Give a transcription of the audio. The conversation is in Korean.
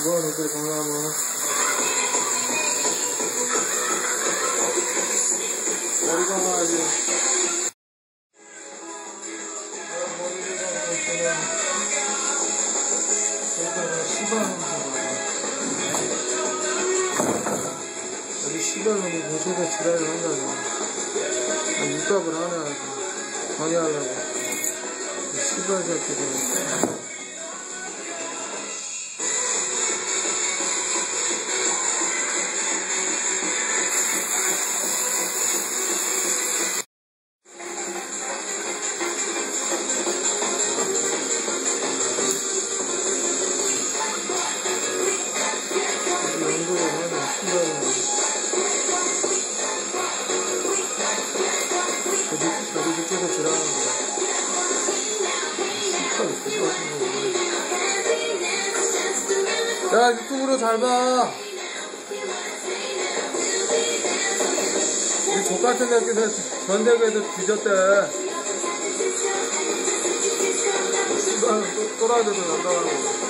이거는 이렇게 강남은 머리 감아야지. 머리 감고 있구나. 여기다가 시바는 여기 시바는 모습에 지랄을 한다고. 육갑을 하나 방해하려고. 시바 새끼들. 야, 유튜브로 잘 봐. 이 족같은 새끼들 전대계에도 뒤졌대. 씨발, 또라이들도 난다고.